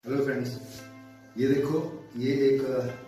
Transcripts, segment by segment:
Hello friends, ये देखो, ये एक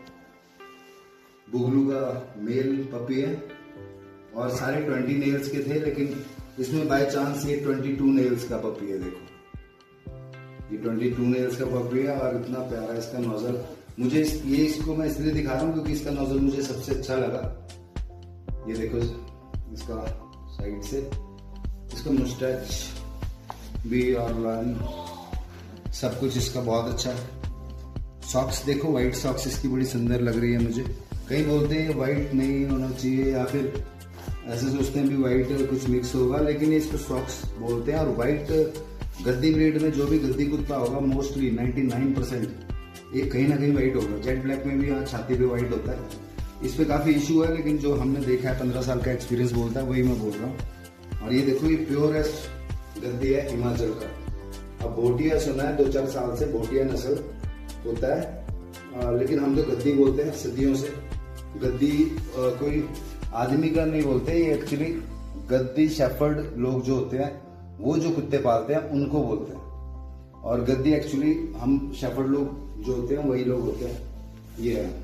बुगलू का मेल पपी है और सारे 20 नेल्स के थे, लेकिन इसमें बाय चांस ये 22 नेल्स का पपी है। देखो, ये 22 नेल्स का पपी है और इतना प्यारा इसका नोजल। मुझे इसको मैं इसलिए दिखा रहा हूँ क्योंकि इसका नोजल मुझे सबसे अच्छा लगा। ये देखो, इसका साइड से इसका मुस्टैच भी और लाइन सब कुछ इसका बहुत अच्छा है। सॉक्स देखो, वाइट सॉक्स इसकी बड़ी सुंदर लग रही है मुझे। कई बोलते हैं वाइट नहीं होना चाहिए या फिर ऐसे सोचते हैं भी वाइट कुछ मिक्स होगा, लेकिन इसको सॉक्स बोलते हैं। और वाइट गद्दी ब्रीड में जो भी गद्दी कुत्ता होगा मोस्टली 99% ये कहीं ना कहीं वाइट होगा। जेट ब्लैक में भी यहाँ छाती पे वाइट होता है। इस पे काफी इशू है, लेकिन जो हमने देखा है 15 साल का एक्सपीरियंस बोलता है, वही मैं बोल रहा हूँ। और ये देखो, ये प्योरेस्ट गद्दी है हिमाचल का। अब भोटिया सुना है 2-4 साल से भोटिया नस्ल होता है, लेकिन हम तो गद्दी बोलते हैं सदियों से। गद्दी कोई आदमी का नहीं बोलते, ये एक्चुअली गद्दी शेफर्ड लोग जो होते हैं वो जो कुत्ते पालते हैं उनको बोलते हैं। और गद्दी एक्चुअली हम शेफर्ड लोग जो होते हैं वही लोग होते हैं। ये है,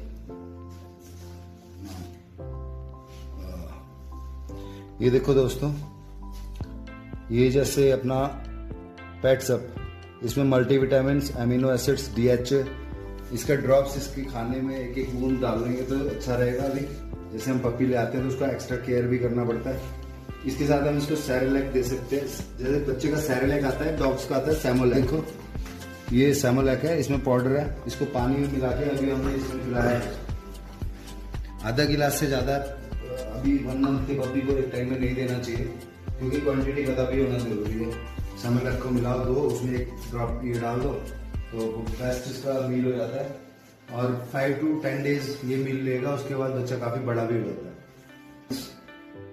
ये देखो दोस्तों, ये जैसे अपना पेट्स अप, इसमें मल्टीविटामिन, अमीनो एसिड्स, DHA, इसका ड्रॉप्स इसके खाने में एक एक बूंद डाल देंगे तो अच्छा रहेगा। अभी जैसे हम पपी ले आते हैं तो उसका एक्स्ट्रा केयर भी करना पड़ता है। इसके साथ हम इसको सेरेलैक दे सकते हैं। जैसे बच्चे का सेरेलैक आता है, डॉग्स का आता है सैमोलैक। देखो, ये सैमोलैक है, इसमें पाउडर है। इसको पानी में मिला के अभी हमने इसमें पिलाया है। आधा गिलास से ज्यादा अभी 1 मंथ के पपी को एक टाइम में नहीं देना चाहिए, क्योंकि क्वांटिटी पता भी होना जरूरी है। सैमोलैक को मिलाओ दो, उसमें एक ड्रॉप ये डाल दो तो बेस्ट इसका मील हो जाता है। और 5 to 10 डेज ये मील लेगा, उसके बाद बच्चा काफी बड़ा भी हो जाता है।